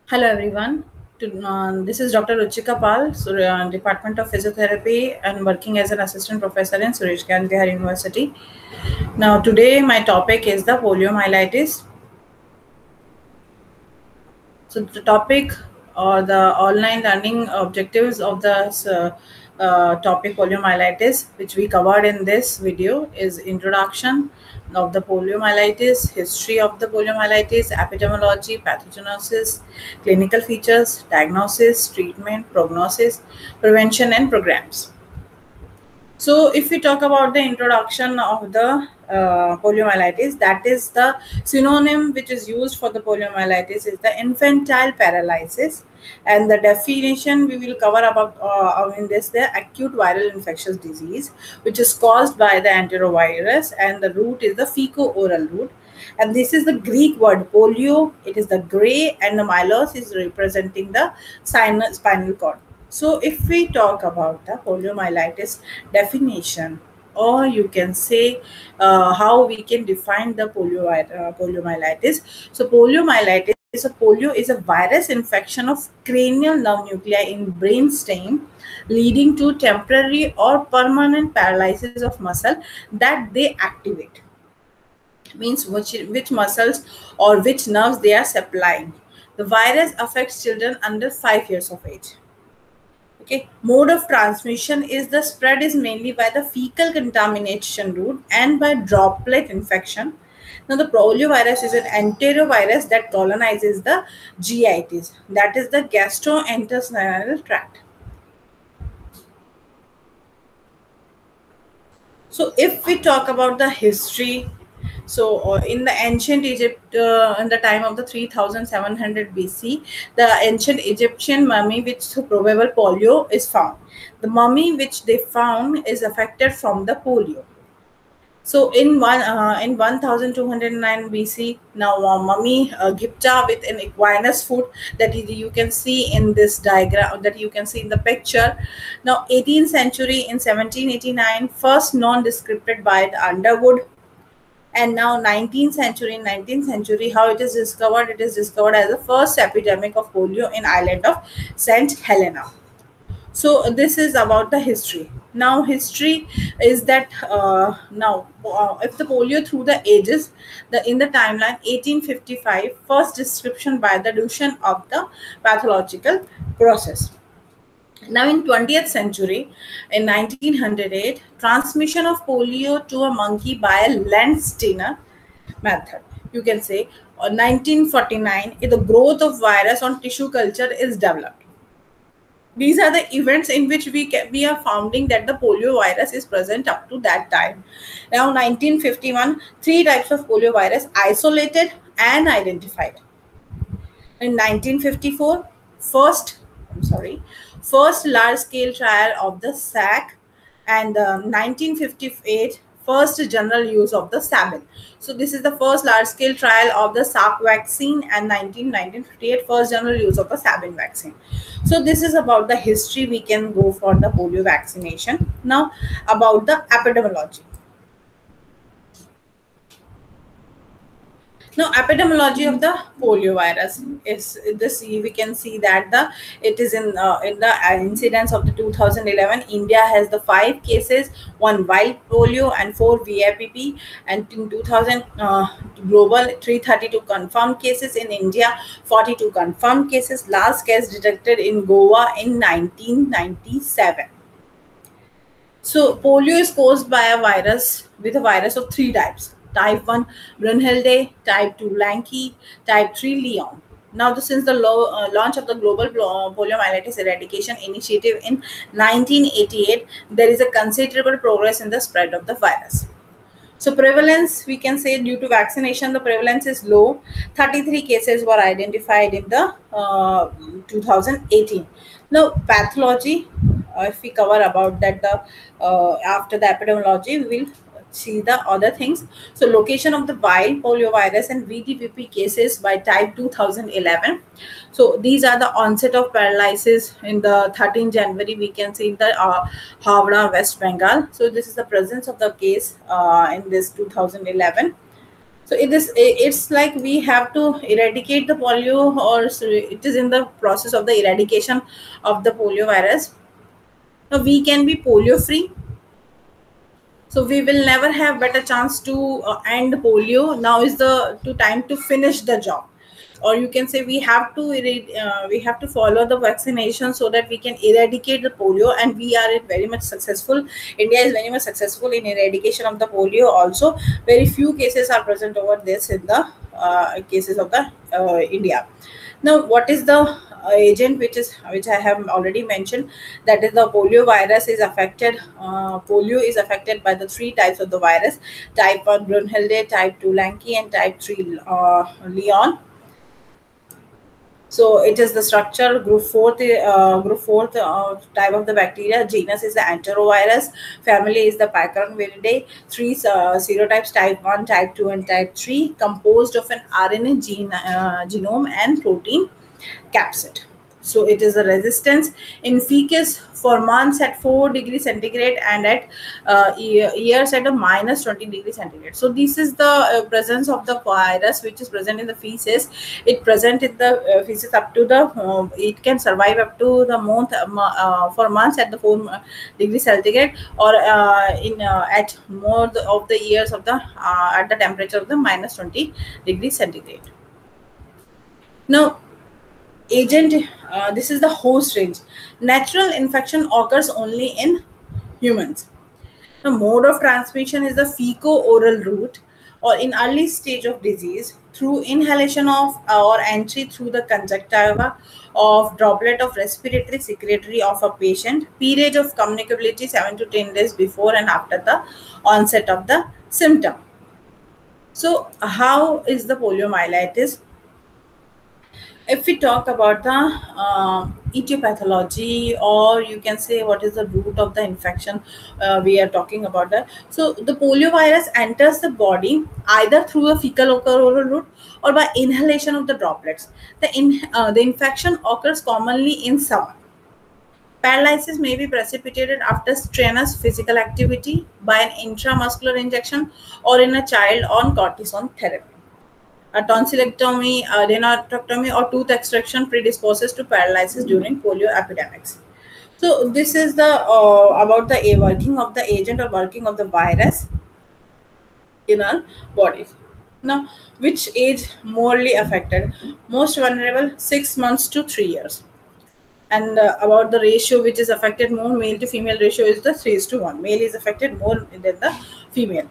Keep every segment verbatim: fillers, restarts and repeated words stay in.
Hello everyone. To, uh, this is Doctor Ruchika Pal, Sur- uh, Department of Physiotherapy, and working as an assistant professor in Suresh Gandhi University. Now, today my topic is the poliomyelitis. So, the topic or the online learning objectives of the uh, uh, topic poliomyelitis, which we covered in this video, is introduction of the poliomyelitis, history of the poliomyelitis, epidemiology, pathogenesis, clinical features, diagnosis, treatment, prognosis, prevention, and programs. So, if we talk about the introduction of the uh, poliomyelitis, that is the synonym which is used for the poliomyelitis is the infantile paralysis, and the definition we will cover about uh, in this the acute viral infectious disease which is caused by the enterovirus, and the root is the feco-oral root, and this is the Greek word polio. It is the gray, and the mylos is representing the spinal cord. So, if we talk about the poliomyelitis definition, or you can say uh, how we can define the polio, uh, poliomyelitis. So, poliomyelitis is a polio is a virus infection of cranial nerve nuclei in brain stem, leading to temporary or permanent paralysis of muscle that they activate. Means which which muscles or which nerves they are supplying. The virus affects children under five years of age. Okay, mode of transmission is the spread is mainly by the fecal contamination route and by droplet infection. Now, the poliovirus is an enterovirus that colonizes the G I Ts, that is the gastrointestinal tract. So, if we talk about the history, so uh, in the ancient Egypt, uh, in the time of the three thousand seven hundred B C, the ancient Egyptian mummy which probable polio is found. The mummy which they found is affected from the polio. So in one uh, in one thousand two hundred nine B C, now uh, mummy uh, Gupta with an equinus foot that you can see in this diagram, that you can see in the picture. Now eighteenth century, in seventeen eighty-nine, first non-descripted by the Underwood, and now nineteenth century, nineteenth century, how it is discovered? It is discovered as the first epidemic of polio in island of Saint Helena. So uh, this is about the history. Now history is that uh, now uh, if the polio through the ages, the in the timeline eighteen fifty-five, first description by the Duchenne of the pathological process. Now in twentieth century, in nineteen oh eight, transmission of polio to a monkey by a Landsteiner method. You can say uh, nineteen forty-nine, the growth of virus on tissue culture is developed. These are the events in which we can, we are founding that the polio virus is present up to that time. Now nineteen fifty-one, three types of polio virus isolated and identified. In nineteen fifty-four, first I'm sorry, first large scale trial of the S A C, and uh, nineteen fifty-eight, first general use of the Sabin. So this is the first large scale trial of the S A C vaccine, and nineteen fifty-eight, first general use of the Sabin vaccine. So this is about the history. We can go for the polio vaccination. Now about the epidemiology. Now, epidemiology of the polio virus is this. We can see that the it is in uh, in the incidence of the two thousand eleven. India has the five cases, one wild polio and four V I P P, and in two thousand uh, global three hundred thirty-two confirmed cases in India, forty-two confirmed cases. Last case detected in Goa in nineteen ninety-seven. So polio is caused by a virus with a virus of three types. Type one Brunhilde, type two Lanky, type three Leon. Now, the, since the low, uh, launch of the Global Poliomyelitis Eradication Initiative in nineteen eighty-eight, there is a considerable progress in the spread of the virus. So prevalence, we can say due to vaccination, the prevalence is low. thirty-three cases were identified in the uh, two thousand eighteen. Now, pathology, uh, if we cover about that, the uh, after the epidemiology, we will see the other things. So location of the wild poliovirus and V D P P cases by type two thousand eleven. So these are the onset of paralysis in the thirteenth January. We can see in the uh, Howrah, West Bengal. So this is the presence of the case uh, in this two thousand eleven. So it is it's like we have to eradicate the polio, or so it is in the process of the eradication of the polio virus. So we can be polio free. So we will never have better chance to uh, end polio. Now is the to time to finish the job, or you can say we have to uh, we have to follow the vaccination so that we can eradicate the polio, and we are very much successful. India is very much successful in eradication of the polio also. Very few cases are present over this in the uh, cases of the uh, India. Now, what is the uh, agent which is which I have already mentioned? That is the polio virus is affected. Uh, polio is affected by the three types of the virus: type one Brunhilde, type two Lanky, and type three uh, Leon. So it is the structure group fourth uh, group fourth uh, type of the bacteria. Genus is the enterovirus. Family is the Picornaviridae. Three uh, serotypes: type one, type two, and type three, composed of an R N A gene, uh, genome and protein capsid. So it is a resistance in feces for months at four degrees centigrade, and at uh, years at a minus twenty degrees centigrade. So this is the uh, presence of the virus which is present in the feces. It present in the uh, feces up to the uh, it can survive up to the month uh, for months at the four degrees centigrade, or uh, in uh, at more the, of the years of the uh, at the temperature of the minus twenty degrees centigrade. Now, agent, uh, this is the host range. Natural infection occurs only in humans. The mode of transmission is the fecal-oral route, or in early stage of disease through inhalation of or entry through the conjunctiva of droplet of respiratory secretory of a patient. Period of communicability seven to ten days before and after the onset of the symptom. So how is the poliomyelitis? If we talk about the uh, etiology, or you can say what is the root of the infection, uh, we are talking about that. So the poliovirus enters the body either through a fecal oral route or by inhalation of the droplets. The, in, uh, the infection occurs commonly in summer. Paralysis may be precipitated after strenuous physical activity, by an intramuscular injection, or in a child on cortisone therapy. A tonsillectomy, adenoidectomy, or tooth extraction predisposes to paralysis during polio epidemics. So this is the uh, about the working of the agent or working of the virus in our bodies. Now, which age morely affected? Most vulnerable, six months to three years. And uh, about the ratio which is affected more, male to female ratio is the three is to one. Male is affected more than the female.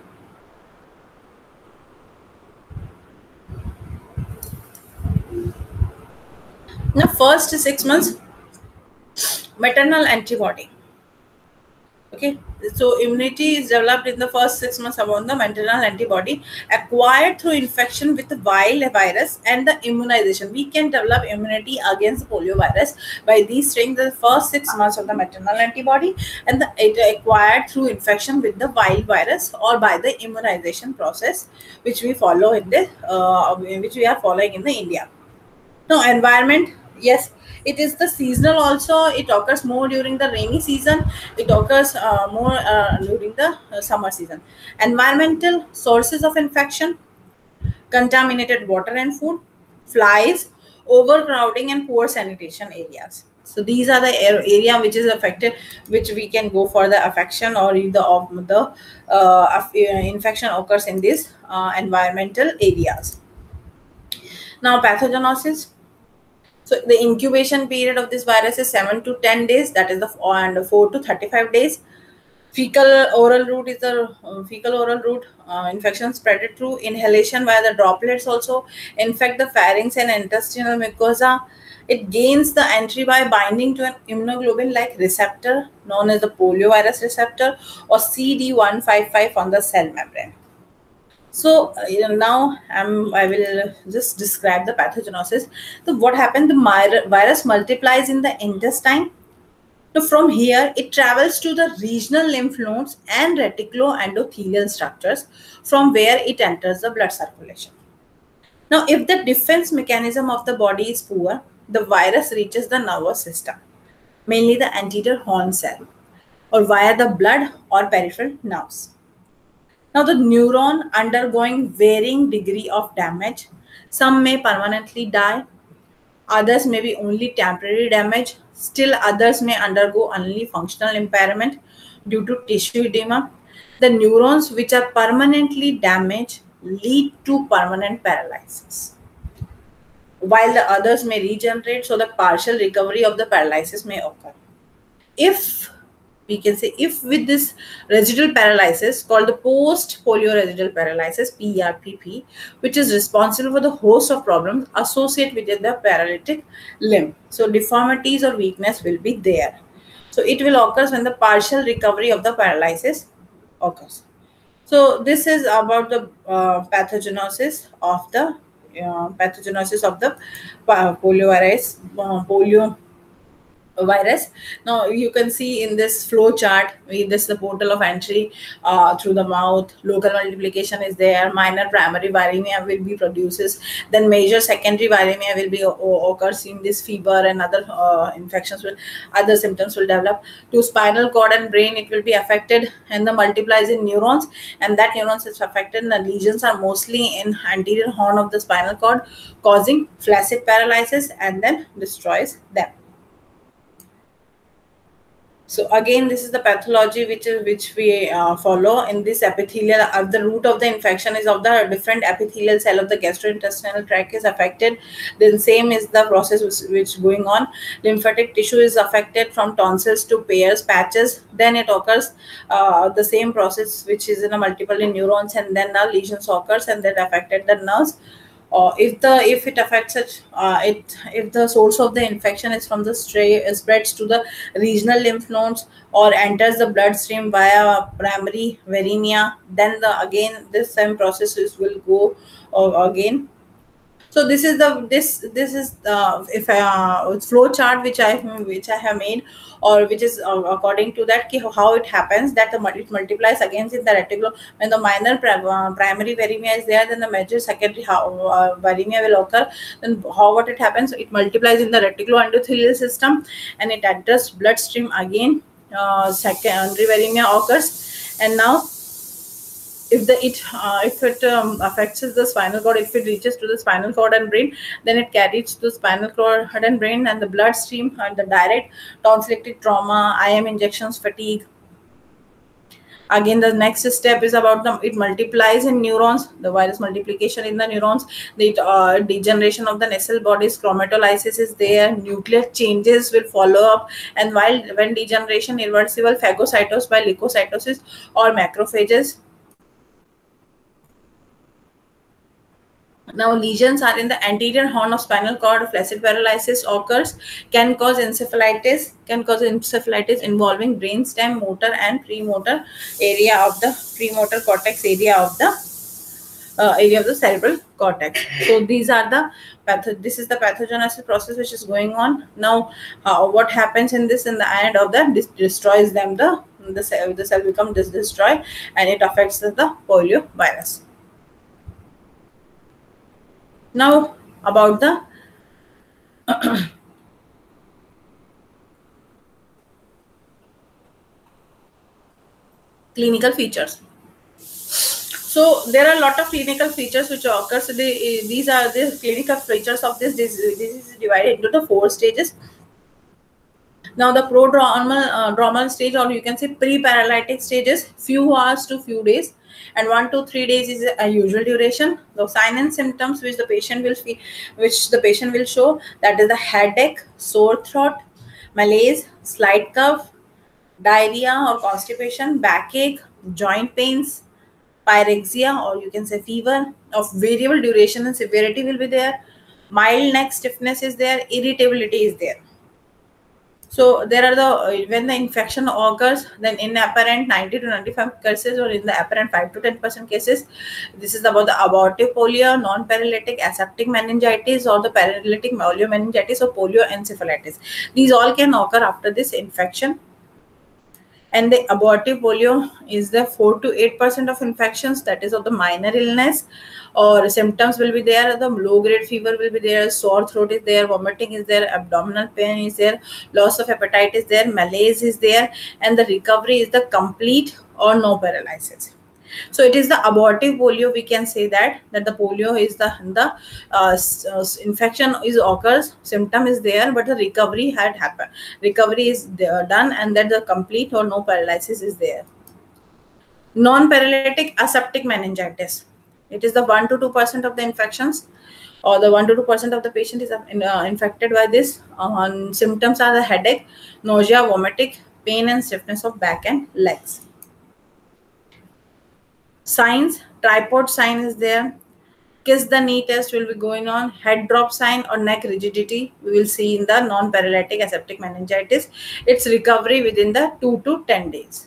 Now, first six months, maternal antibody. Okay, so immunity is developed in the first six months about the maternal antibody acquired through infection with the viral virus and the immunization. We can develop immunity against the polio virus by these strains the first six months of the maternal antibody, and the, it acquired through infection with the viral virus or by the immunization process, which we follow in the uh, which we are following in the India. No, environment, yes, it is the seasonal also. It occurs more during the rainy season. It occurs uh, more uh, during the uh, summer season. Environmental sources of infection: contaminated water and food, flies, overcrowding, and poor sanitation areas. So these are the area which is affected, which we can go for the affection, or either of the uh, infection occurs in these uh, environmental areas. Now, pathogenesis. So the incubation period of this virus is seven to ten days. That is the and four to thirty-five days. Fecal oral route is the uh, fecal oral route uh, infection spread through inhalation via the droplets also infect the pharynx and intestinal mucosa. It gains the entry by binding to an immunoglobulin-like receptor known as the poliovirus receptor, or C D one fifty-five, on the cell membrane. So uh, now um, I will just describe the pathogenesis. So what happened? The virus multiplies in the intestine. So from here, it travels to the regional lymph nodes and reticuloendothelial structures, from where it enters the blood circulation. Now, if the defense mechanism of the body is poor, the virus reaches the nervous system, mainly the anterior horn cell, or via the blood or peripheral nerves. Now, the neuron undergoing varying degree of damage. Some may permanently die, others may be only temporary damage. Still, others may undergo only functional impairment due to tissue edema. The neurons which are permanently damaged lead to permanent paralysis, while the others may regenerate, so the partial recovery of the paralysis may occur. If we can say, if with this residual paralysis called the post polio residual paralysis, P R P P, which is responsible for the host of problems associated with the paralytic limb, so deformities or weakness will be there. So it will occur when the partial recovery of the paralysis occurs. So this is about the uh, pathogenesis of the uh, pathogenesis of the uh, poliovirus, uh, polio virus. Now you can see in this flow chart, we, this is the portal of entry uh, through the mouth. Local multiplication is there. Minor primary viremia will be produces. Then major secondary viremia will be occurs in this fever and other uh, infections. Will other symptoms will develop. To spinal cord and brain, it will be affected and the multiplies in neurons, and that neurons is affected. And the lesions are mostly in anterior horn of the spinal cord, causing flaccid paralysis and then destroys them. So again, this is the pathology which is which we uh, follow in this epithelial. Uh, the root of the infection is of the different epithelial cell of the gastrointestinal tract is affected. Then same is the process which, which going on. Lymphatic tissue is affected from tonsils to pairs, patches. Then it occurs uh, the same process which is in a multiple in neurons, and then the lesions occurs and that affected the nerves. Uh, if the if it affects it, uh, it if the source of the infection is from the stray uh, spreads to the regional lymph nodes or enters the bloodstream via primary viremia, then the again this same processes will go uh, again. So this is the this this is uh, if uh, flow chart which I which I have made, or which is uh, according to that how it happens that the it multiplies against in the reticulum. When the minor uh, primary viremia is there, then the major secondary how, uh, viremia will occur. Then how what it happens, it multiplies in the reticuloendothelial system and it enters bloodstream again. Uh, secondary viremia occurs, and now if the it uh, if it um, affects the spinal cord, if it reaches to the spinal cord and brain, then it carries to the spinal cord and brain and the bloodstream and the direct tonsillectic trauma, I M injections, fatigue. Again, the next step is about the it multiplies in neurons, the virus multiplication in the neurons, the uh, degeneration of the nasal bodies, chromatolysis is there, nuclear changes will follow up, and while when degeneration irreversible, phagocytosis by leukocytosis or macrophages. Now, lesions are in the anterior horn of spinal cord. Flaccid paralysis occurs, can cause encephalitis, can cause encephalitis involving brainstem, motor, and premotor area of the premotor cortex area of the uh, area of the cerebral cortex. So these are the patho this is the pathogenesis process which is going on. Now, uh, what happens in this in the end of the this destroys them the the cell the cell becomes dis destroyed and it affects the, the polio virus. Now about the clinical features. So there are a lot of clinical features which occur. So they, these are the clinical features of this disease. This is divided into the four stages. Now the prodromal uh, dromal stage, or you can say pre-paralytic stages, few hours to few days, and one to three days is a usual duration. The sign and symptoms which the patient will feel, which the patient will show, that is the headache, sore throat, malaise, slight cough, diarrhea or constipation, backache, joint pains, pyrexia, or you can say fever of variable duration and severity will be there. Mild neck stiffness is there, irritability is there. So there are the when the infection occurs, then in apparent ninety to ninety-five cases, or in the apparent five to ten percent cases, this is about the abortive polio, non-paralytic aseptic meningitis, or the paralytic poliomeningitis or polioencephalitis. These all can occur after this infection. And the abortive polio is the four to eight percent of infections, that is of the minor illness, or symptoms will be there. The low grade fever will be there, sore throat is there, vomiting is there, abdominal pain is there, loss of appetite is there, malaise is there, and the recovery is the complete or no paralysis. So it is the abortive polio. We can say that that the polio is the the uh, uh, infection is occurs, symptom is there, but the recovery had happened. Recovery is there, done, and that the complete or no paralysis is there. Non-paralytic aseptic meningitis. It is the one to two percent of the infections, or the one to two percent of the patient is uh, infected by this. Uh, symptoms are the headache, nausea, vomiting, pain, and stiffness of back and legs. Signs, tripod sign is there. Kiss the knee test will be going on. Head drop sign or neck rigidity we will see in the non-paralytic aseptic meningitis. Its recovery within the two to ten days.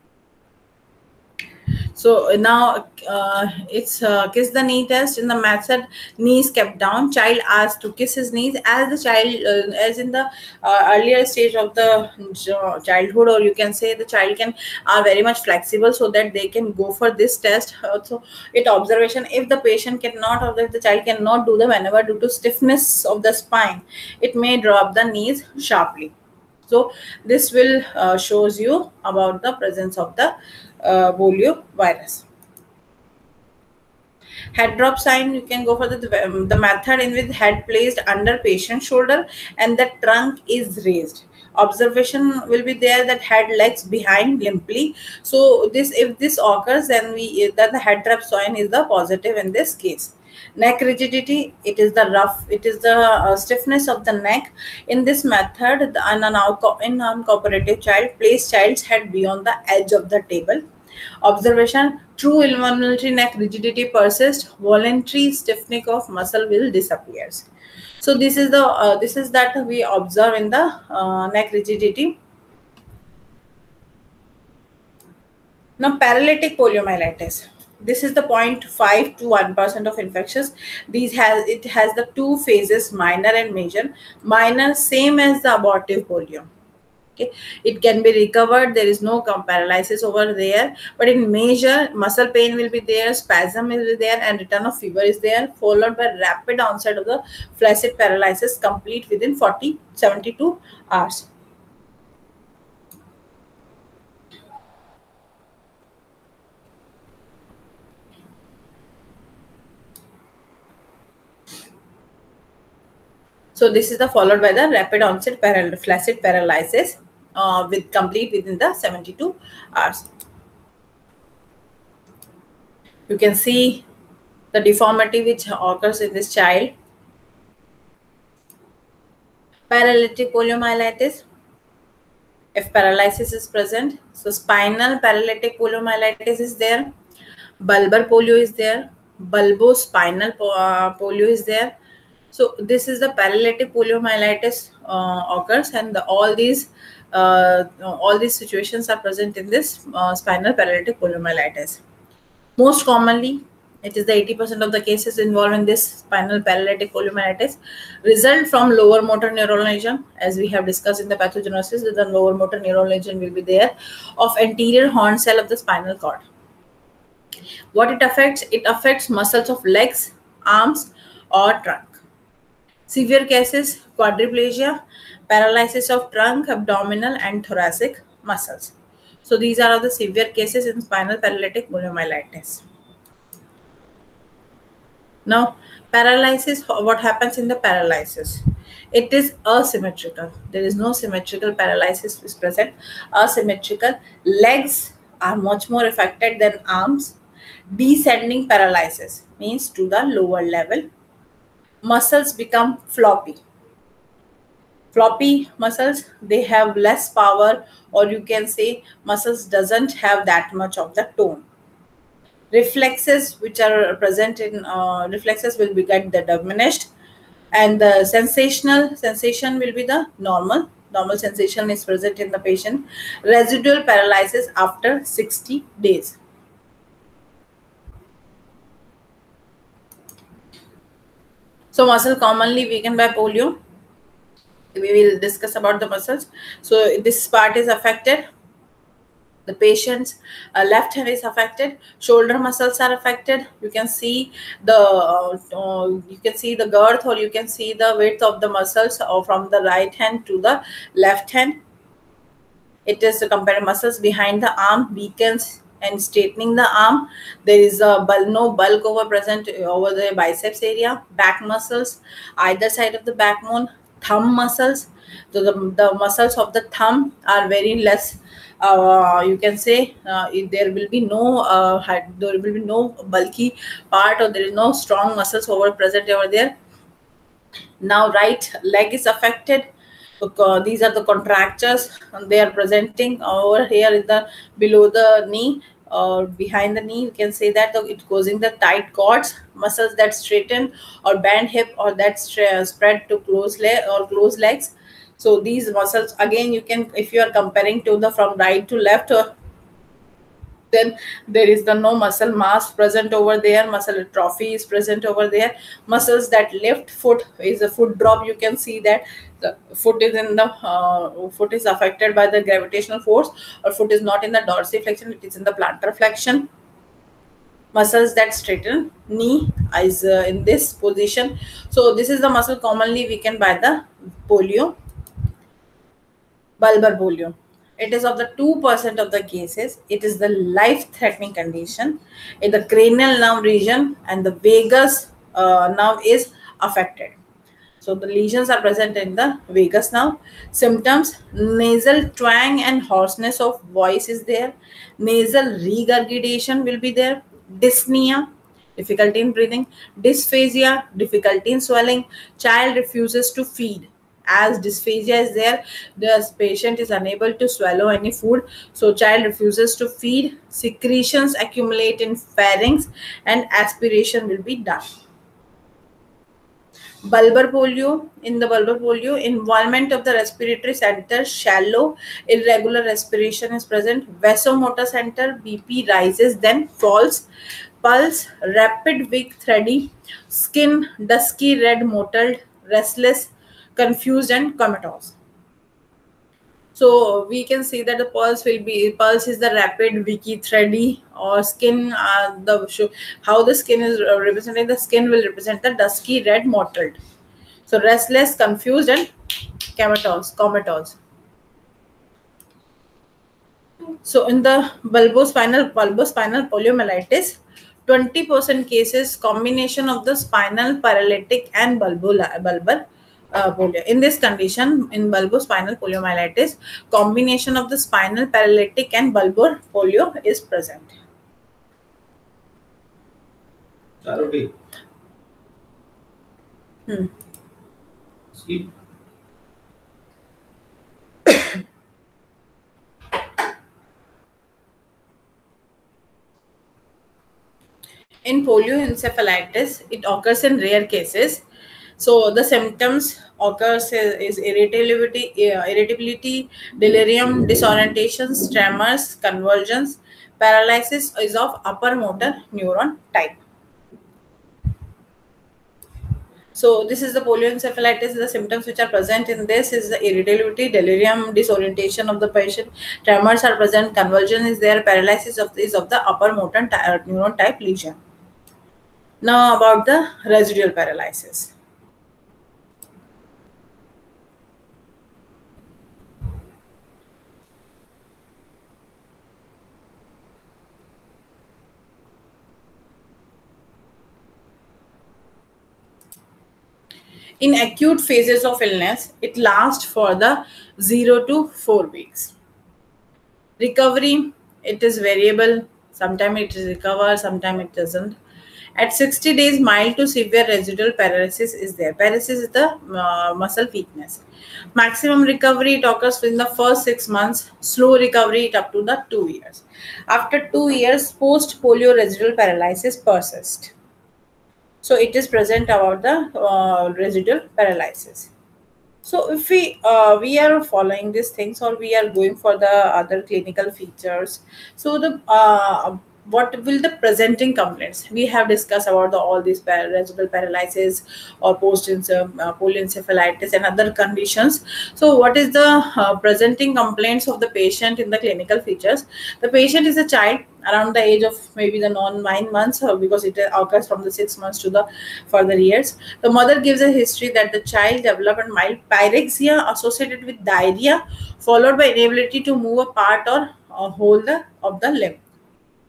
So now uh, it's uh, kiss the knee test. In the method, knees kept down. Child asked to kiss his knees. As the child, uh, as in the uh, earlier stage of the childhood, or you can say the child can are very much flexible, so that they can go for this test. Also, it observation, if the patient cannot, or if the child cannot do the whenever due to stiffness of the spine, it may drop the knees sharply. So this will uh, shows you about the presence of the uh, polio virus. Head drop sign, you can go for the, um, the method in which head placed under patient's shoulder and the trunk is raised. Observation will be there that head legs behind limply. So this, if this occurs, then we that the head drop sign is the positive in this case. Neck rigidity, it is the rough, it is the uh, stiffness of the neck. In this method, the in an uncooperative child, place child's head beyond the edge of the table. Observation, true involuntary neck rigidity persists, voluntary stiffening of muscle will disappears. So this is the uh, this is that we observe in the uh, neck rigidity. Now paralytic poliomyelitis. This is the zero point five to one percent of infections. These has it has the two phases, minor and major. Minor, same as the abortive polio. Okay, it can be recovered. There is no paralysis over there. But in major, muscle pain will be there, spasm will be there, and return of fever is there, followed by rapid onset of the flaccid paralysis, complete within forty to seventy-two hours. So this is the followed by the rapid onset paral flaccid paralysis uh, with complete within the seventy-two hours. You can see the deformity which occurs in this child. Paralytic poliomyelitis. If paralysis is present, so spinal paralytic poliomyelitis is there. Bulbar polio is there. Bulbospinal uh, polio is there. So this is the paralytic poliomyelitis uh, occurs, and the, all these uh, all these situations are present in this uh, spinal paralytic poliomyelitis. Most commonly, it is the eighty percent of the cases involved in this spinal paralytic poliomyelitis result from lower motor neural lesion, as we have discussed in the pathogenesis. The lower motor neural lesion will be there of anterior horn cell of the spinal cord. What it affects? It affects muscles of legs, arms, or trunk. Severe cases, quadriplegia, paralysis of trunk, abdominal, and thoracic muscles. So these are the severe cases in spinal paralytic poliomyelitis. Now, paralysis, what happens in the paralysis? It is asymmetrical. There is no symmetrical paralysis is present. Asymmetrical. Legs are much more affected than arms. Descending paralysis means to the lower level. Muscles become floppy. Floppy muscles, they have less power, or you can say muscles doesn't have that much of the tone. Reflexes which are present in uh, reflexes will be get the diminished, and the sensational sensation will be the normal. Normal sensation is present in the patient. Residual paralysis after sixty days. So muscle commonly weakened by polio. We will discuss about the muscles. So this part is affected. The patient's uh, left hand is affected. Shoulder muscles are affected. You can see the uh, uh, you can see the girth, or you can see the width of the muscles uh, from the right hand to the left hand. It is to compare muscles behind the arm weakens and straightening the arm. There is a bulk, no bulk over present over the biceps area, back muscles, either side of the backbone, thumb muscles. So the, the muscles of the thumb are very less. Uh, you can say uh, if there will be no uh, had- there will be no bulky part, or there is no strong muscles over present over there. Now right leg is affected. Uh, these are the contractures, and they are presenting over here in the below the knee or behind the knee. You can say that the, it causing the tight cords, muscles that straighten or bend hip, or that stra- spread to close leg or close legs. So these muscles, again, you can, if you are comparing to the from right to left, or then there is the no muscle mass present over there, muscle atrophy is present over there. Muscles that lift foot is a foot drop. You can see that the foot is in the uh, foot is affected by the gravitational force, or foot is not in the dorsiflexion, it is in the plantar flexion. Muscles that straighten knee is uh, in this position. So this is the muscle commonly weakened by the polio, bulbar polio. It is of the two percent of the cases. It is the life-threatening condition. In the cranial nerve region and the vagus uh, nerve is affected. So the lesions are present in the vagus nerve. Symptoms: nasal twang and hoarseness of voice is there. Nasal regurgitation will be there. Dyspnea, difficulty in breathing. Dysphagia, difficulty in swelling. Child refuses to feed. As dysphagia is there, the patient is unable to swallow any food, so child refuses to feed. Secretions accumulate in pharynx and aspiration will be done. Bulbar polio. In the bulbar polio, involvement of the respiratory center, shallow, irregular respiration is present. Vasomotor center, B P rises then falls. Pulse, rapid, weak, thready. Skin, dusky red, mottled, restless, confused, and comatose. So we can see that the pulse will be, pulse is the rapid, wiki, thready, or skin. Uh, the how the skin is uh, represented. The skin will represent the dusky red, mottled. So restless, confused, and comatose. Comatose. So in the bulbospinal bulbospinal poliomyelitis, twenty percent cases combination of the spinal paralytic and bulbar bulbar uh, polio. In this condition, in bulbospinal poliomyelitis, combination of the spinal paralytic and bulbar polio is present. Charuti. Hmm. Skip. In polioencephalitis, it occurs in rare cases. So the symptoms occurs is, is irritability, uh, irritability, delirium, disorientation, tremors, convulsions. Paralysis is of upper motor neuron type. So this is the polioencephalitis. The symptoms which are present in this is the irritability, delirium, disorientation of the patient. Tremors are present. Convulsion is there. Paralysis of is of the upper motor ty- neuron type lesion. Now about the residual paralysis. In acute phases of illness, it lasts for the zero to four weeks. Recovery, it is variable. Sometimes it is recover, sometimes it doesn't. At sixty days, mild to severe residual paralysis is there. Paralysis is the uh, muscle weakness. Maximum recovery, it occurs within the first six months. Slow recovery, it up to the two years. After two years, post-polio residual paralysis persists. So it is present about the uh, residual paralysis. So if we uh, we are following these things, or we are going for the other clinical features, so the uh, what will the presenting complaints? We have discussed about the all these par- residual paralysis or post uh, polyencephalitis and other conditions. So what is the uh, presenting complaints of the patient in the clinical features? The patient is a child around the age of maybe the non nine months, or because it occurs from the six months to the further years. The mother gives a history that the child developed mild pyrexia associated with diarrhea, followed by inability to move a part or a whole the, of the limb.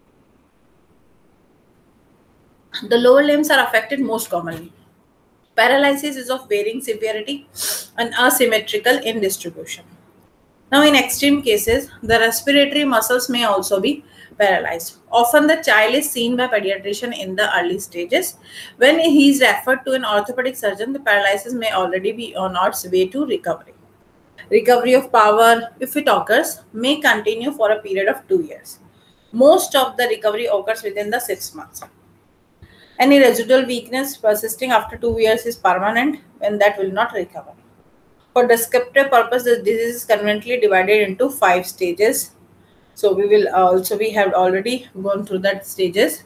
The lower limbs are affected most commonly. Paralysis is of varying severity and asymmetrical in distribution. Now, in extreme cases, the respiratory muscles may also be paralyzed. Often, the child is seen by pediatrician in the early stages. When he is referred to an orthopedic surgeon, the paralysis may already be on its way to recovery. Recovery of power, if it occurs, may continue for a period of two years. Most of the recovery occurs within the six months. Any residual weakness persisting after two years is permanent, and that will not recover. For descriptive purpose, the disease is conveniently divided into five stages. So we will also, we have already gone through that stages.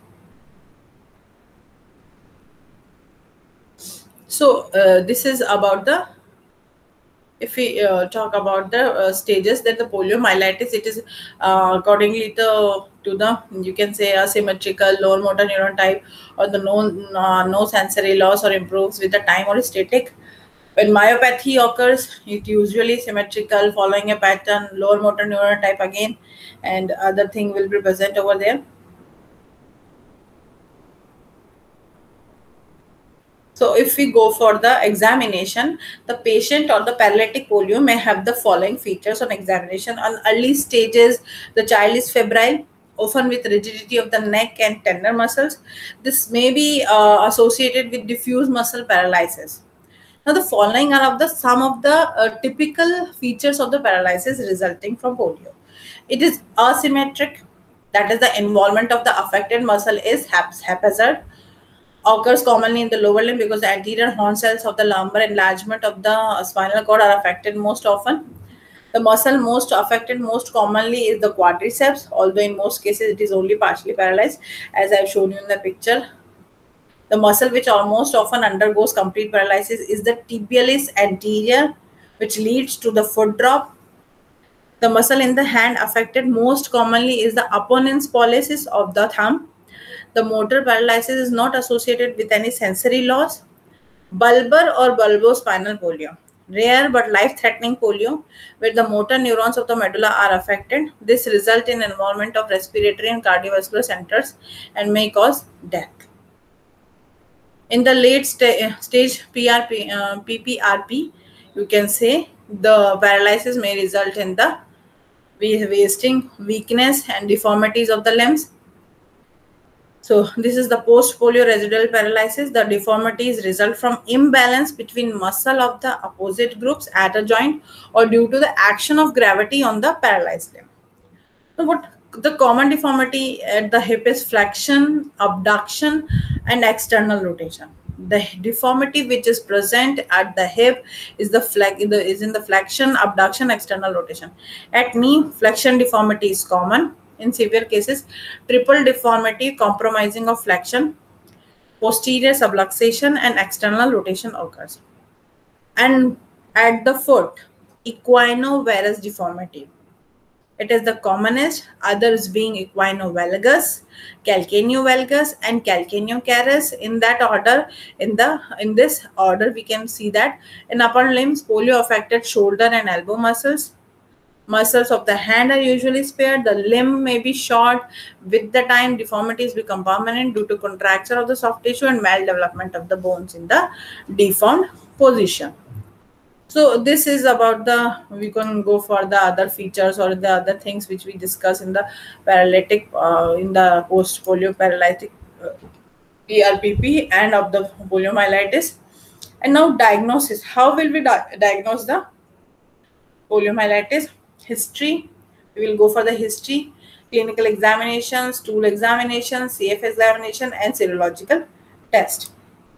So uh, this is about the, if we uh, talk about the uh, stages, that the poliomyelitis, it is uh, accordingly to, to the, you can say, asymmetrical, lower motor neuron type, or the no, uh, no sensory loss or improves with the time, or static. When myopathy occurs, it usually symmetrical, following a pattern, lower motor neuron type again, and other thing will be present over there. So if we go for the examination, the patient or the paralytic polio may have the following features on examination. On early stages, the child is febrile, often with rigidity of the neck and tender muscles. This may be uh, associated with diffuse muscle paralysis. Now, the following are of the some of the uh, typical features of the paralysis resulting from polio. It is asymmetric, that is, the involvement of the affected muscle is haphazard, occurs commonly in the lower limb because the anterior horn cells of the lumbar enlargement of the spinal cord are affected most often. The muscle most affected most commonly is the quadriceps, although in most cases it is only partially paralyzed, as I have shown you in the picture. The muscle which almost often undergoes complete paralysis is the tibialis anterior, which leads to the foot drop. The muscle in the hand affected most commonly is the apponens pollicis of the thumb. The motor paralysis is not associated with any sensory loss. Bulbar or bulbospinal polio, rare but life-threatening polio, where the motor neurons of the medulla are affected. This results in involvement of respiratory and cardiovascular centers and may cause death. In the late sta stage P R P, uh, P P R P, you can say the paralysis may result in the wasting, weakness, and deformities of the limbs. So this is the post-polio residual paralysis. The deformities result from imbalance between muscle of the opposite groups at a joint or due to the action of gravity on the paralyzed limb. So what the common deformity at the hip is flexion, abduction, and external rotation. The deformity which is present at the hip is the flex is in the flexion, abduction, external rotation. At knee, flexion deformity is common. In severe cases, triple deformity compromising of flexion, posterior subluxation, and external rotation occurs. And at the foot, equinovarus deformity. It is the commonest, others being equinovalgus, calcaneovalgus, and calcaneocaris. In that order, in the in this order, we can see that in upper limbs, polio affected shoulder and elbow muscles. Muscles of the hand are usually spared. The limb may be short. With the time, deformities become permanent due to contracture of the soft tissue and maldevelopment of the bones in the deformed position. So this is about the, we can go for the other features or the other things which we discuss in the paralytic, uh, in the post-polio paralytic uh, P R P P and of the poliomyelitis. And now diagnosis. How will we di diagnose the poliomyelitis? History. We will go for the history, clinical examination, stool examination, C F examination, and serological test.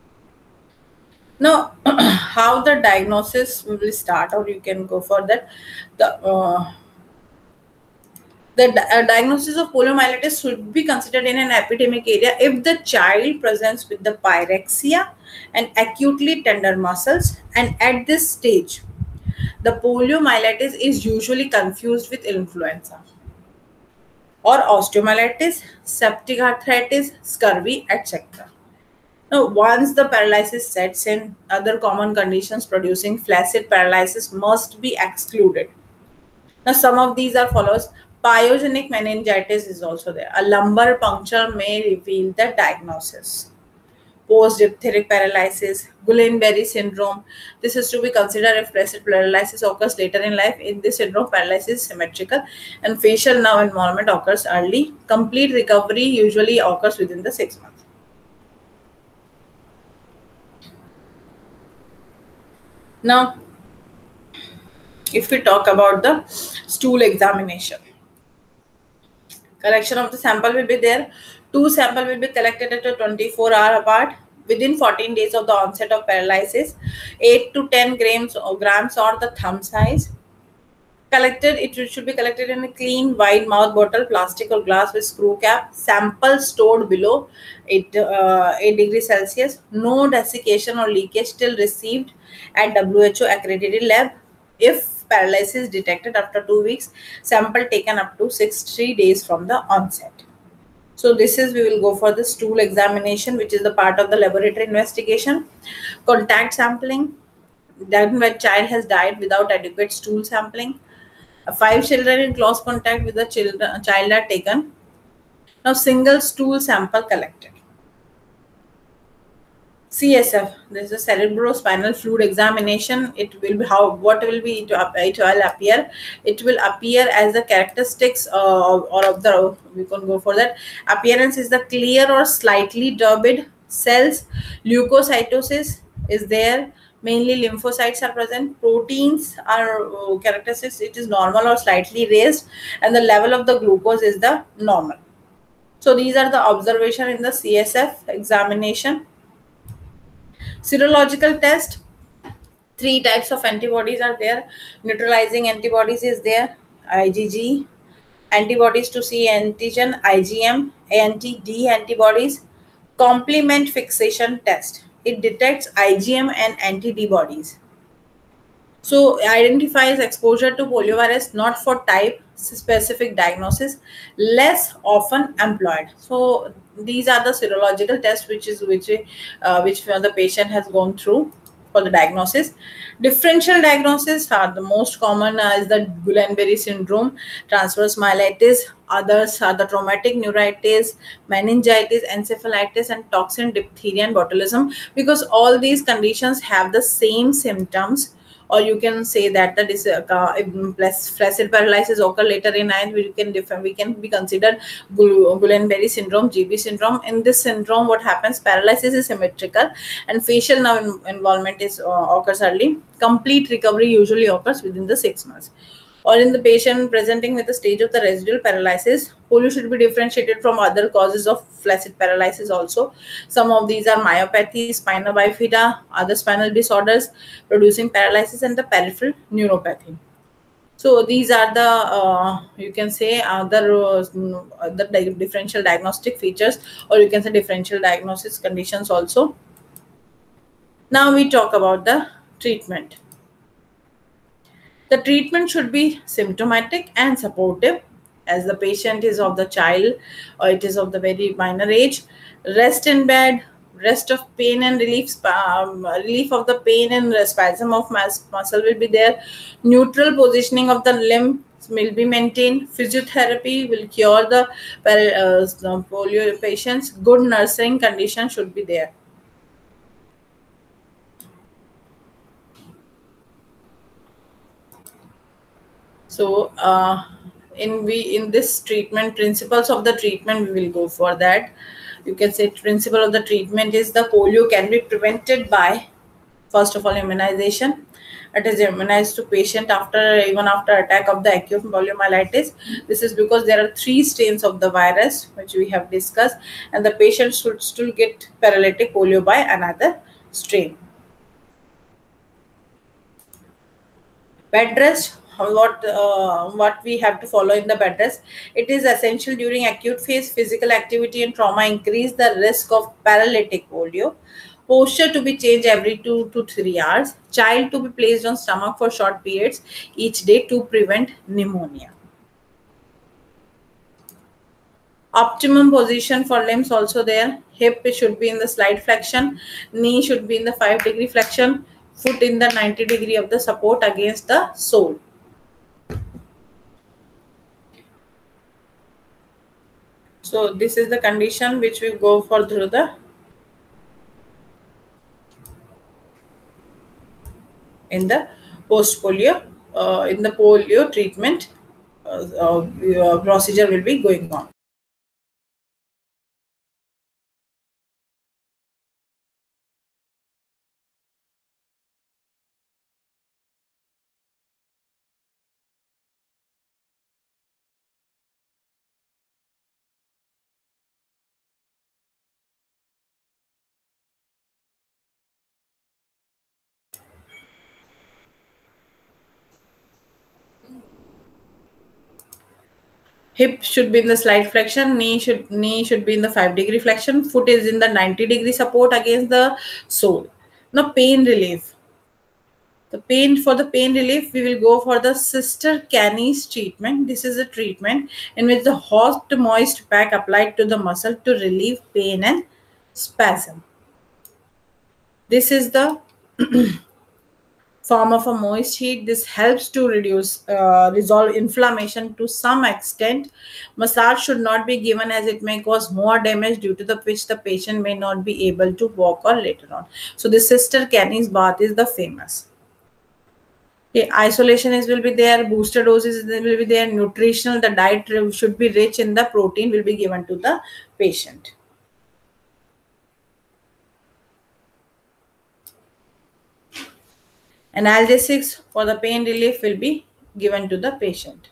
Now, how the diagnosis will start, or you can go for that. The uh, the uh, diagnosis of poliomyelitis should be considered in an epidemic area if the child presents with the pyrexia and acutely tender muscles, and at this stage, the poliomyelitis is usually confused with influenza or osteomyelitis, septic arthritis, scurvy, et cetera. Now, once the paralysis sets in, other common conditions producing flaccid paralysis must be excluded. Now, some of these are follows. Pyogenic meningitis is also there. A lumbar puncture may reveal the diagnosis. post-diphtheric paralysis, Guillain-Barré syndrome. This is to be considered if flaccid paralysis occurs later in life. In this syndrome, paralysis is symmetrical and facial nerve involvement occurs early. Complete recovery usually occurs within the six months. Now, if we talk about the stool examination, collection of the sample will be there. Two sample will be collected at a twenty-four hour apart within fourteen days of the onset of paralysis. eight to ten grams or grams or the thumb size. Collected, it should be collected in a clean wide mouth bottle, plastic or glass with screw cap. Sample stored below eight, uh, eight degrees Celsius. No desiccation or leakage till received at W H O accredited lab. If paralysis detected after two weeks, sample taken up to sixty days from the onset. So this is, we will go for the stool examination, which is the part of the laboratory investigation. Contact sampling, then when child has died without adequate stool sampling. Five children in close contact with the children, child are taken. Now single stool sample collected. C S F, this is a cerebrospinal fluid examination. It will be how, what will be, it, it will appear. It will appear as the characteristics uh, or of the, we can go for that. Appearance is the clear or slightly turbid cells. Leukocytosis is there. Mainly lymphocytes are present. Proteins are uh, characteristics. It is normal or slightly raised, and the level of the glucose is the normal. So these are the observation in the C S F examination. Serological test. Three types of antibodies are there. Neutralizing antibodies is there. I G G. Antibodies to C antigen. I G M. Anti-D antibodies. Complement fixation test. It detects I G M and anti-D bodies. So identifies exposure to poliovirus not for type specific diagnosis, less often employed. So these are the serological tests which is which uh, which the patient has gone through for the diagnosis. Differential diagnosis are the most common uh, is the Guillain-Barré syndrome, transverse myelitis. Others are the traumatic neuritis, meningitis, encephalitis, and toxin, diphtheria, and botulism. Because all these conditions have the same symptoms, or you can say that that is uh, flaccid paralysis occur later in life. We can different. We can be considered Guillain-Barré syndrome, G B syndrome. In this syndrome, what happens? Paralysis is symmetrical, and facial nerve involvement is uh, occurs early. Complete recovery usually occurs within the six months. Or in the patient presenting with a stage of the residual paralysis, polio should be differentiated from other causes of flaccid paralysis also. Some of these are myopathy, spina bifida, other spinal disorders producing paralysis, and the peripheral neuropathy. So these are the, uh, you can say, other uh, the differential diagnostic features, or you can say differential diagnosis conditions also. Now we talk about the treatment. The treatment should be symptomatic and supportive, as the patient is of the child or it is of the very minor age. Rest in bed, rest of pain and relief, um, relief of the pain and spasm of mus muscle will be there. Neutral positioning of the limb will be maintained. Physiotherapy will cure the uh, polio patients. Good nursing condition should be there. So uh, in we in this treatment, principles of the treatment, we will go for that. You can say principle of the treatment is the polio can be prevented by, first of all, immunization. It is immunized to patient after even after attack of the acute poliomyelitis. This is because there are three strains of the virus which we have discussed, and the patient should still get paralytic polio by another strain. Bed rest. What uh, what we have to follow in the bed rest? It is essential during acute phase. Physical activity and trauma increase the risk of paralytic polio. Posture to be changed every two to three hours. Child to be placed on stomach for short periods each day to prevent pneumonia. Optimum position for limbs also there. Hip should be in the slight flexion. Knee should be in the five degree flexion. Foot in the ninety degree of the support against the sole. So this is the condition which we go for through the in the post polio, uh, in the polio treatment uh, uh, procedure will be going on. Hip should be in the slight flexion, knee should knee should be in the five degree flexion, foot is in the ninety degree support against the sole. Now pain relief. The pain for the pain relief, we will go for the Sister Canny's treatment. This is a treatment in which the hot moist pack applied to the muscle to relieve pain and spasm. This is the form of a moist heat. This helps to reduce uh, resolve inflammation to some extent. Massage should not be given as it may cause more damage, due to the which the patient may not be able to walk or later on. So the Sister Canny's bath is the famous. Okay, isolation is will be there, booster doses will be there, nutritional, the diet should be rich in the protein will be given to the patient. Analgesics for the pain relief will be given to the patient.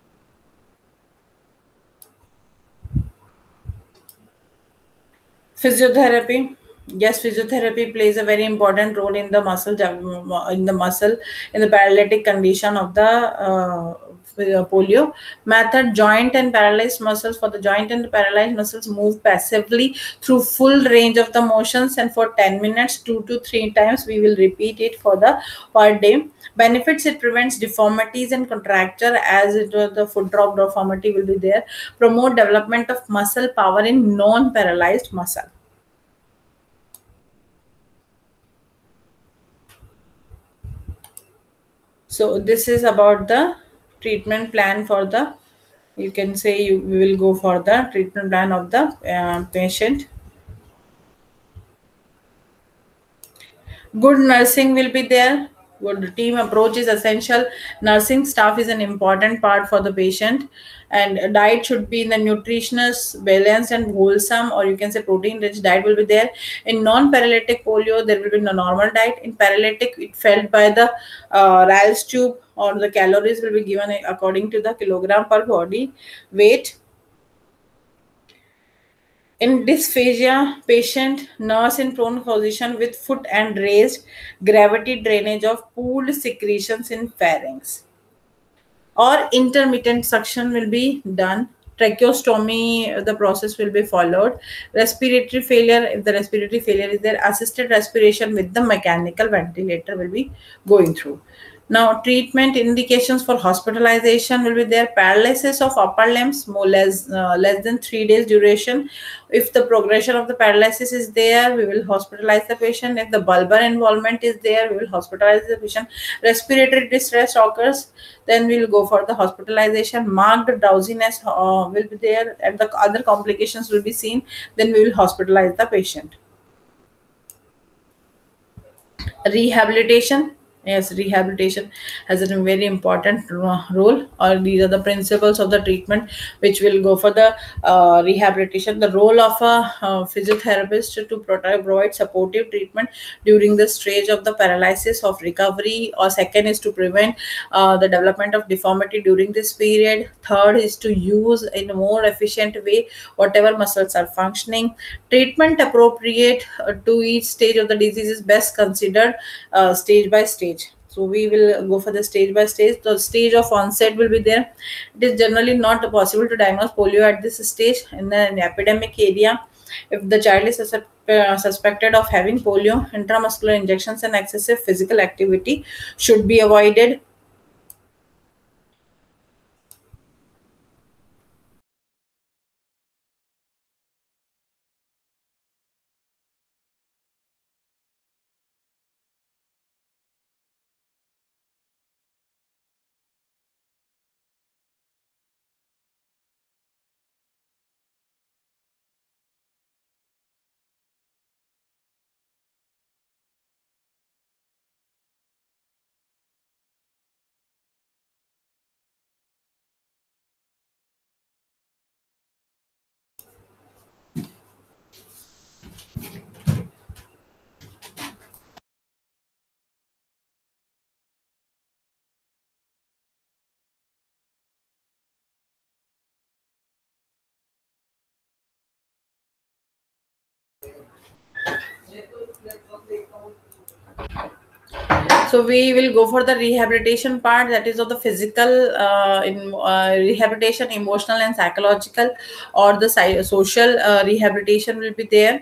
Physiotherapy. Yes, physiotherapy plays a very important role in the muscle dev- in the muscle in the paralytic condition of the uh, polio method. Joint and paralyzed muscles, for the joint and paralyzed muscles move passively through full range of the motions, and for ten minutes, two to three times we will repeat it for the per day. Benefits: it prevents deformities and contracture, as it was the foot drop deformity will be there. Promote development of muscle power in non paralyzed muscle. So this is about the treatment plan for the, you can say you we will go for the treatment plan of the uh, patient. Good nursing will be there. Good team approach is essential. Nursing staff is an important part for the patient, and diet should be in the nutritious, balanced, and wholesome, or you can say protein-rich diet will be there. In non-paralytic polio, there will be no normal diet. In paralytic, it fed by the uh, Ral's tube, or the calories will be given according to the kilogram per body weight. In dysphagia patient, nurse in prone position with foot and raised, gravity drainage of pooled secretions in pharynx. Or intermittent suction will be done. Tracheostomy, uh, the process will be followed. Respiratory failure, if the respiratory failure is there, assisted respiration with the mechanical ventilator will be going through. Now, treatment indications for hospitalization will be there. Paralysis of upper limbs, more less uh, less than three days duration. If the progression of the paralysis is there, we will hospitalize the patient. If the bulbar involvement is there, we will hospitalize the patient. Respiratory distress occurs, then we will go for the hospitalization. Marked drowsiness uh, will be there, and the other complications will be seen. Then we will hospitalize the patient. Rehabilitation. Yes, rehabilitation has a very important ro- role, or these are the principles of the treatment which will go for the uh, rehabilitation. The role of a uh, physiotherapist to protect, provide supportive treatment during the stage of the paralysis of recovery, or second is to prevent uh, the development of deformity during this period. Third is to use in a more efficient way whatever muscles are functioning. Treatment appropriate uh, to each stage of the disease is best considered uh, stage by stage. So we will go for the stage by stage. The stage of onset will be there. It is generally not possible to diagnose polio at this stage in an epidemic area. If the child is suscep- uh, suspected of having polio, intramuscular injections and excessive physical activity should be avoided. So we will go for the rehabilitation part, that is of the physical uh, in uh, rehabilitation, emotional and psychological, or the psy- social uh, rehabilitation will be there.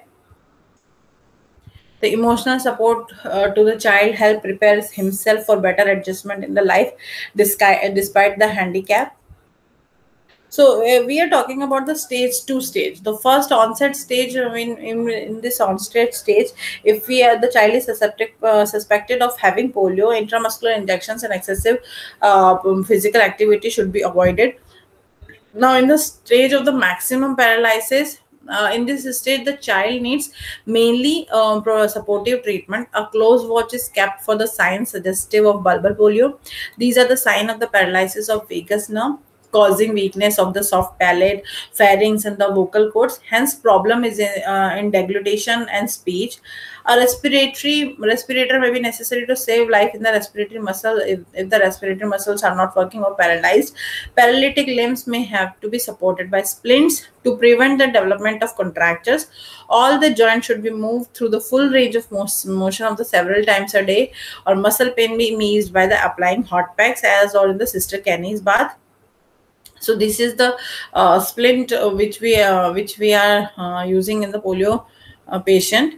The emotional support uh, to the child help prepares himself for better adjustment in the life despite, despite the handicap. So uh, we are talking about the stage two stage. The first onset stage. I mean, in, in this onset stage, if we are the child is suspected uh, suspected of having polio, intramuscular injections and excessive uh, um, physical activity should be avoided. Now, in the stage of the maximum paralysis, uh, in this stage, the child needs mainly um, pro- supportive treatment. A close watch is kept for the signs suggestive of bulbar polio. These are the sign of the paralysis of vagus nerve, causing weakness of the soft palate, pharynx, and the vocal cords. Hence, problem is in, uh, in deglutition and speech. A respiratory respirator may be necessary to save life in the respiratory muscle if, if the respiratory muscles are not working or paralyzed. Paralytic limbs may have to be supported by splints to prevent the development of contractures. All the joints should be moved through the full range of motion of the several times a day, or muscle pain be eased by the applying hot packs as or in the Sister Kenny's bath. So this is the uh, splint uh, which we uh, which we are uh, using in the polio uh, patient.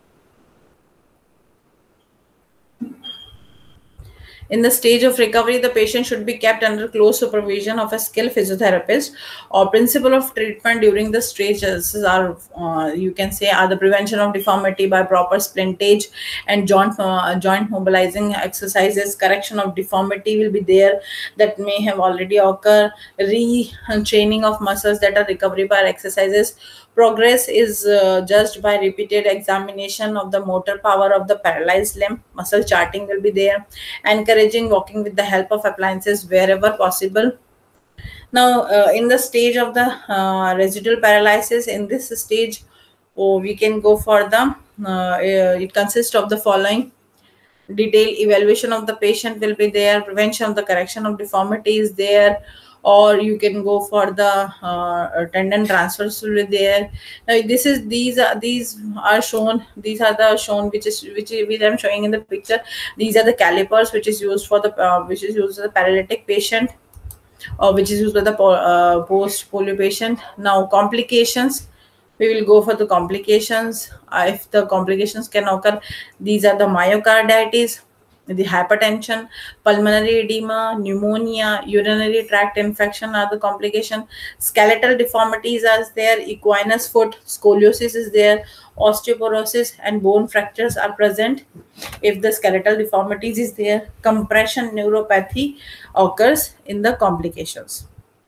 In the stage of recovery, the patient should be kept under close supervision of a skilled physiotherapist. Or principle of treatment during the stages are, uh, you can say, are the prevention of deformity by proper splintage and joint uh, joint mobilizing exercises. Correction of deformity will be there that may have already occurred. Retraining of muscles that are recovery by exercises. Progress is uh, judged by repeated examination of the motor power of the paralyzed limb. Muscle charting will be there. Encouraging walking with the help of appliances wherever possible. Now, uh, in the stage of the uh, residual paralysis, in this stage, oh, we can go for the, uh, uh, it consists of the following. Detailed evaluation of the patient will be there. Prevention of the correction of deformity is there. Or you can go for the uh, tendon transfers will be there. Now, this is these are these are shown. These are the shown which is which, is, which I'm showing in the picture. These are the calipers which is used for the uh, which is used for the paralytic patient, or which is used by the po- uh, post polio patient. Now, complications, we will go for the complications. Uh, if the complications can occur, these are the myocarditis, the hypertension, pulmonary edema, pneumonia, urinary tract infection are the complication. Skeletal deformities are there. Equinus foot, scoliosis is there. Osteoporosis and bone fractures are present. If the skeletal deformities is there, compression neuropathy occurs in the complications.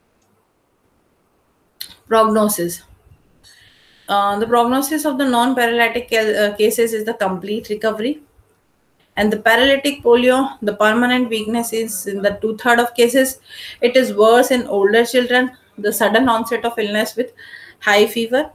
Prognosis. Uh, the prognosis of the non-paralytic ca- uh, cases is the complete recovery. And the paralytic polio, the permanent weakness is in the two-thirds of cases. It is worse in older children. The sudden onset of illness with high fever.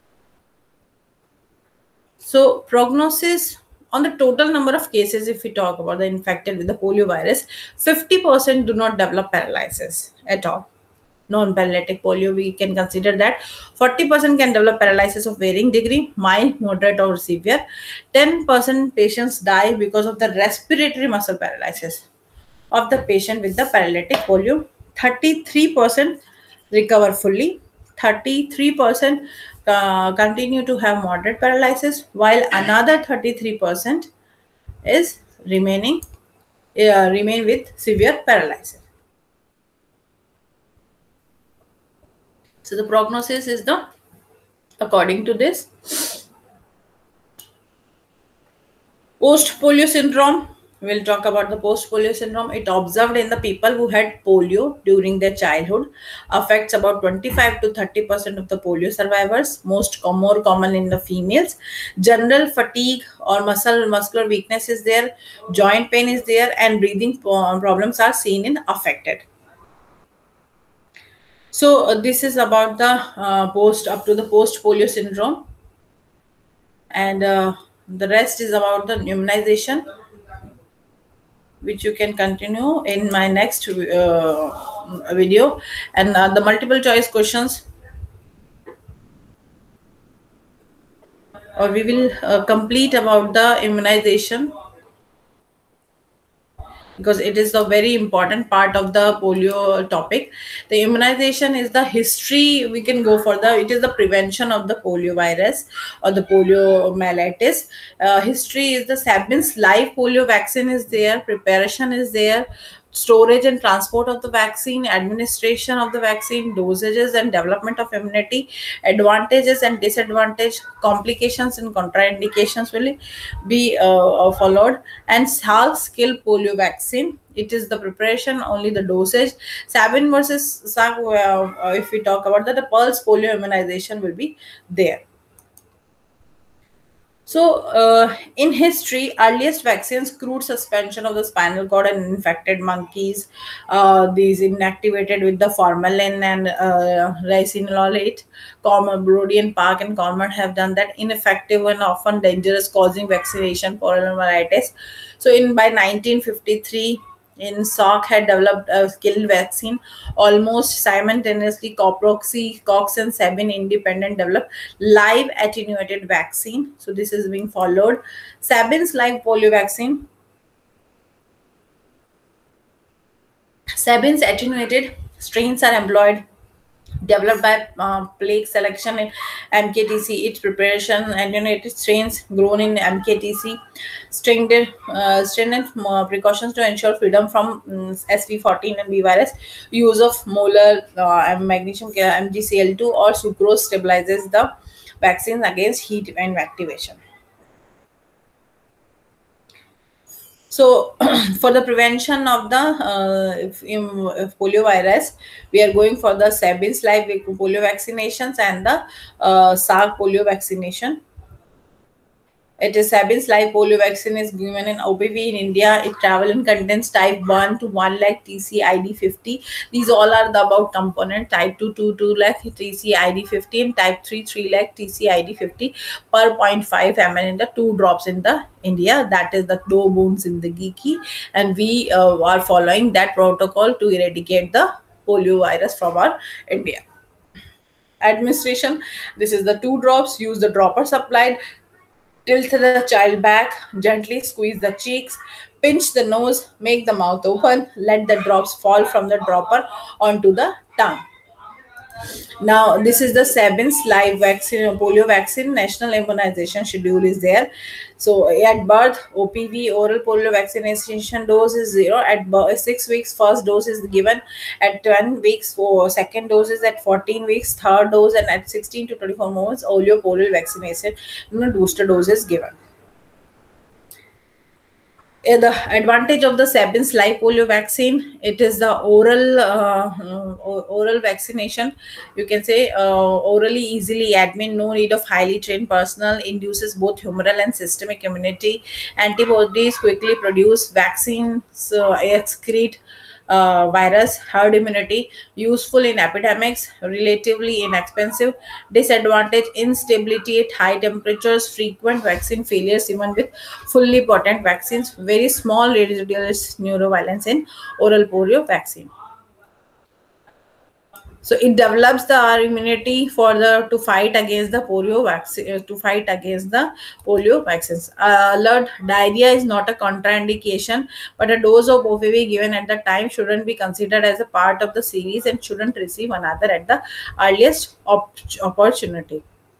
So prognosis on the total number of cases, if we talk about the infected with the polio virus, fifty percent do not develop paralysis at all. Non-paralytic polio, we can consider that. forty percent can develop paralysis of varying degree, mild, moderate, or severe. ten percent patients die because of the respiratory muscle paralysis of the patient with the paralytic polio. thirty-three percent recover fully. thirty-three percent uh, continue to have moderate paralysis, while another thirty-three percent is remaining uh, remain with severe paralysis. So the prognosis is the, according to this, post polio syndrome. We'll talk about the post polio syndrome. It observed in the people who had polio during their childhood, affects about twenty-five to thirty percent of the polio survivors, most com- more common in the females. General fatigue or muscle muscular weakness is there, joint pain is there, and breathing po- problems are seen in affected. So uh, this is about the uh, post up to the post polio syndrome, and uh, the rest is about the immunization, which you can continue in my next uh, video. And uh, the multiple choice questions, or we will uh, complete about the immunization. because it is a very important part of the polio topic. The immunization is the history. We can go for the, it is the prevention of the polio virus or the poliomyelitis. Uh, history is the Sabin's live polio vaccine is there, preparation is there, storage and transport of the vaccine, administration of the vaccine, dosages and development of immunity, advantages and disadvantages, complications and contraindications will be uh, followed. And Salk skill polio vaccine, it is the preparation, only the dosage. Sabin versus Salk, uh, if we talk about that, the pulse polio immunization will be there. So, uh, in history, earliest vaccines, crude suspension of the spinal cord in infected monkeys, uh, these inactivated with the formalin and uh, ricinocolate. Common Brodian Park and Colmar have done that. Ineffective and often dangerous, causing vaccination for poliomyelitis. So, in by nineteen fifty-three, in Salk had developed a skill vaccine. Almost simultaneously, Coproxy, Cox, and Sabin independent developed live attenuated vaccine. So this is being followed. Sabin's live polio vaccine. Sabin's attenuated strains are employed, developed by uh, plague selection in M K T C. Its preparation, attenuated strains grown in M K T C, stringent, uh, stringent uh, precautions to ensure freedom from um, S V fourteen and B virus. Use of molar uh, magnesium M g C L two or sucrose stabilizes the vaccines against heat and activation. So, for the prevention of the uh, if, if polio virus, we are going for the Sabin's live polio vaccinations and the uh, Salk polio vaccination. It is Sabin's live polio vaccine is given in O P V in India. It travel and contains type one to one lakh T C I D fifty. These all are the about component. Type two, two, two lakh T C I D fifty, and type three, three lakh T C I D fifty per zero point five milliliters in the two drops in the India. That is the Dou Boon Zindagi Ki, and we uh, are following that protocol to eradicate the polio virus from our India. Administration. This is the two drops. Use the dropper supplied. Tilt the child back, gently squeeze the cheeks, pinch the nose, make the mouth open, let the drops fall from the dropper onto the tongue. Now, this is the Sabin's live vaccine, polio vaccine. National immunization schedule is there. So, at birth, O P V, oral polio vaccination dose is zero. At birth, six weeks, first dose is given. At ten weeks, for second dose is at fourteen weeks, third dose, and at sixteen to twenty-four months, polio polio vaccination, booster dose is given. The advantage of the Sabin's live polio vaccine, it is the oral uh, oral vaccination. You can say uh, orally easily admin, no need of highly trained personnel, induces both humoral and systemic immunity. Antibodies quickly produce, vaccines uh, excrete uh, virus, herd immunity, useful in epidemics, relatively inexpensive. Disadvantage, instability at high temperatures, frequent vaccine failures even with fully potent vaccines, very small residual neuroviolence in oral polio vaccine. So it develops the our immunity for the to fight against the polio vaccine, to fight against the polio vaccines. Uh, alert, diarrhea is not a contraindication, but a dose of O P V given at the time shouldn't be considered as a part of the series and shouldn't receive another at the earliest op opportunity.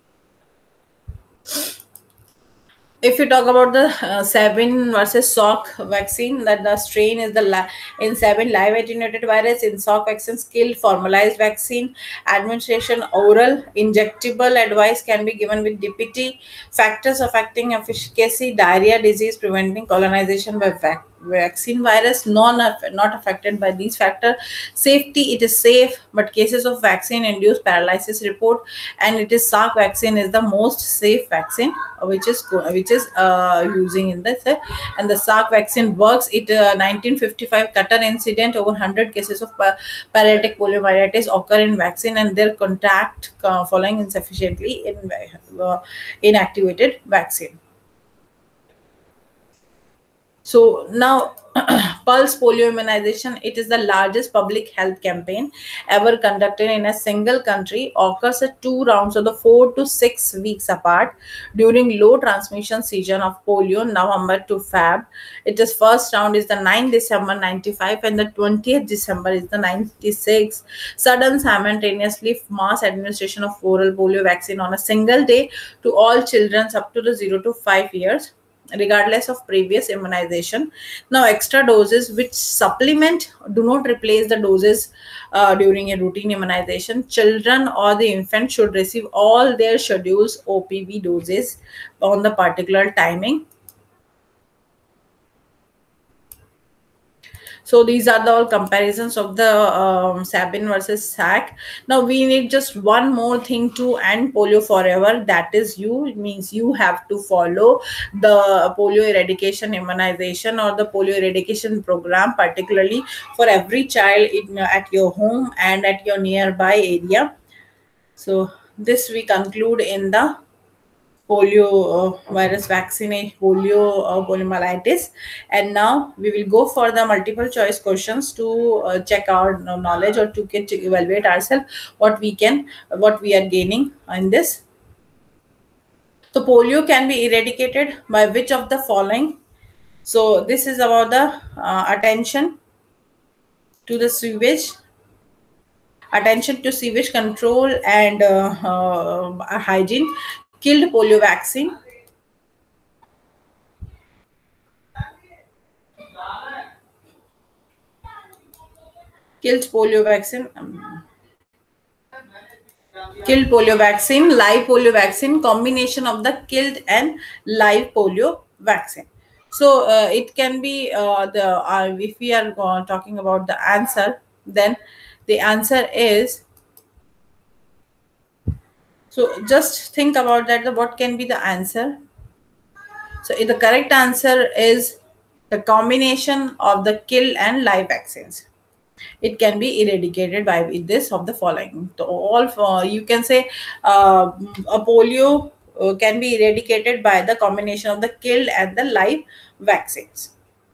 If you talk about the uh, Sabin versus Salk vaccine, that the strain is the in Sabin live attenuated virus, in Salk vaccine skill formalized vaccine, administration oral, injectable advice can be given with D P T, factors affecting efficacy, diarrhea, disease preventing colonization by vac vaccine virus, non not affected by these factors. Safety, it is safe, but cases of vaccine induced paralysis report, and it is Salk vaccine is the most safe vaccine which is which is uh, using in this, uh, and the Salk vaccine works. It uh, nineteen fifty-five Qatar incident, over one hundred cases of paralytic poliomyelitis occur in vaccine and their contact uh, following insufficiently in uh, inactivated vaccine. So now Pulse polio immunization, it is the largest public health campaign ever conducted in a single country, occurs at two rounds of the four to six weeks apart during low transmission season of polio, November to Feb. It is first round is the ninth December ninety-five and the twentieth December is the ninety-six. Sudden simultaneously mass administration of oral polio vaccine on a single day to all children up to the zero to five years, regardless of previous immunization. Now, extra doses which supplement, do not replace the doses uh, during a routine immunization. Children or the infant should receive all their scheduled O P V doses on the particular timing. So these are the all comparisons of the um, Sabin versus S A C. Now we need just one more thing to end polio forever. That is you. It means you have to follow the polio eradication immunization or the polio eradication program, particularly for every child in, at your home and at your nearby area. So this we conclude in the polio uh, virus vaccination, polio uh, poliomyelitis. And now we will go for the multiple choice questions to uh, check our knowledge or to get to evaluate ourselves what we can, what we are gaining in this. So polio can be eradicated by which of the following? So this is about the uh, attention to the sewage, attention to sewage control and uh, uh, hygiene, killed polio vaccine, killed polio vaccine, um, killed polio vaccine, live polio vaccine, combination of the killed and live polio vaccine. So uh, it can be uh, the uh, if we are uh, talking about the answer, then the answer is, so just think about that, the what can be the answer. So the correct answer is the combination of the kill and live vaccines. It can be eradicated by this of the following. So all uh, you can say uh, a polio uh, can be eradicated by the combination of the killed and the live vaccines.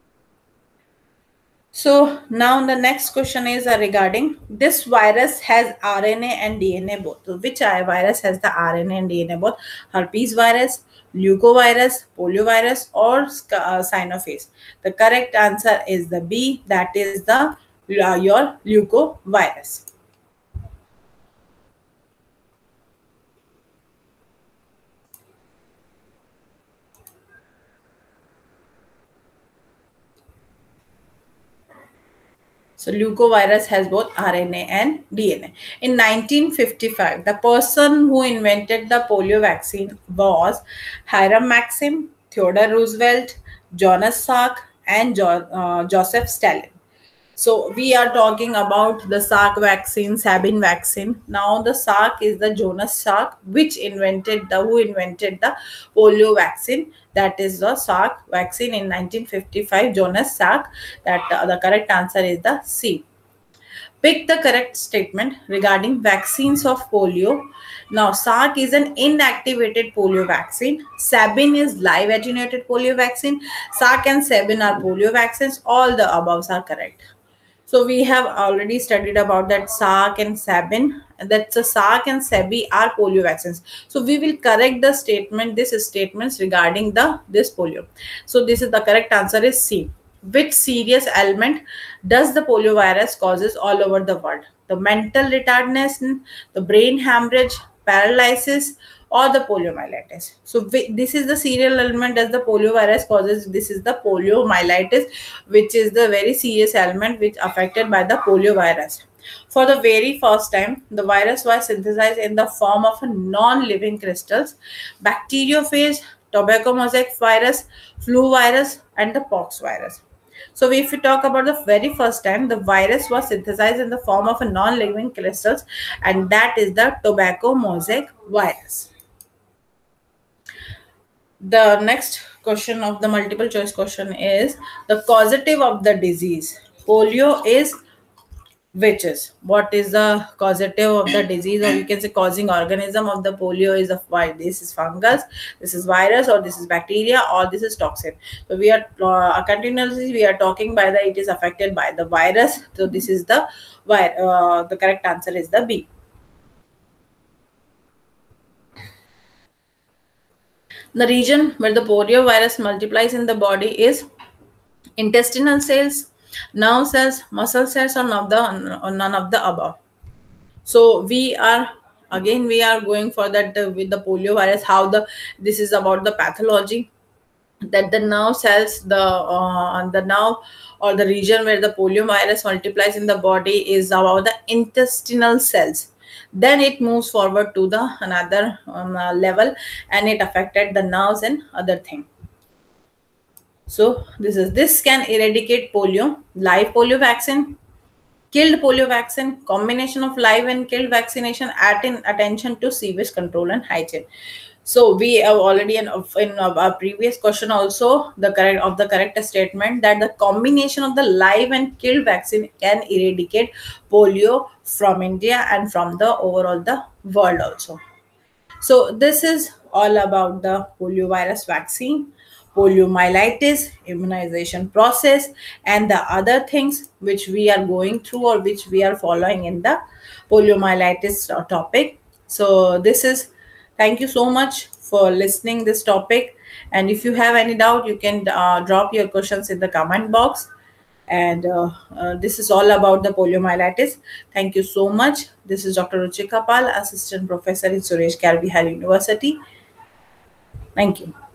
So now the next question is uh, regarding this virus has R N A and D N A both. So which uh, virus has the R N A and D N A both? Herpes virus, leucovirus, poliovirus, or uh, cyanophage? The correct answer is the B. That is the uh, your leucovirus. So leucovirus has both R N A and D N A. In nineteen fifty-five, the person who invented the polio vaccine was Hiram Maxim, Theodore Roosevelt, Jonas Salk, and jo uh, Joseph Stalin. So we are talking about the Salk vaccine, Sabin vaccine. Now the Salk is the Jonas Salk, which invented the who invented the polio vaccine. That is the Salk vaccine in nineteen fifty-five. Jonas Salk. That uh, the correct answer is the C. Pick the correct statement regarding vaccines of polio. Now, Salk is an inactivated polio vaccine. Sabin is live attenuated polio vaccine. Salk and Sabin are polio vaccines. All the above are correct. So we have already studied about that Salk and Sabin. That's a Salk and Sabi are polio vaccines. So we will correct the statement, this is statements regarding the this polio. So this is the correct answer is C. Which serious ailment does the polio virus causes all over the world? The mental retardedness, the brain hemorrhage, paralysis, or the poliomyelitis. So this is the serial ailment does the polio virus causes. This is the poliomyelitis, which is the very serious ailment which affected by the polio virus. For the very first time, the virus was synthesized in the form of a non-living crystals, bacteriophage, tobacco mosaic virus, flu virus, and the pox virus. So if we talk about the very first time, the virus was synthesized in the form of a non-living crystals, and that is the tobacco mosaic virus. The next question of the multiple choice question is the causative of the disease. Polio is which is what is the causative of the disease, or you can say causing organism of the polio is of why this is fungus, this is virus, or this is bacteria, or this is toxin. So we are uh, continuously we are talking by the it is affected by the virus. So this is the why uh, the correct answer is the B. The region where the polio virus multiplies in the body is intestinal cells, nerve cells, muscle cells, or none of the, or none of the above. So we are again we are going for that uh, with the polio virus, how the this is about the pathology, that the nerve cells, the uh, the nerve or the region where the polio virus multiplies in the body is about the intestinal cells. Then it moves forward to the another um, uh, level, and it affected the nerves and other thing. So this is this can eradicate polio. Live polio vaccine, killed polio vaccine, combination of live and killed vaccination, at in attention to sewage control and hygiene. So we have already in, in our previous question also the correct of the correct statement that the combination of the live and killed vaccine can eradicate polio from India and from the overall the world also. So this is all about the poliovirus vaccine, poliomyelitis, immunization process, and the other things which we are going through or which we are following in the poliomyelitis topic. So this is, thank you so much for listening this topic. And if you have any doubt, you can uh, drop your questions in the comment box. And uh, uh, this is all about the poliomyelitis. Thank you so much. This is Doctor Ruchika Pal, Assistant Professor in Suresh Kalvihar University. Thank you.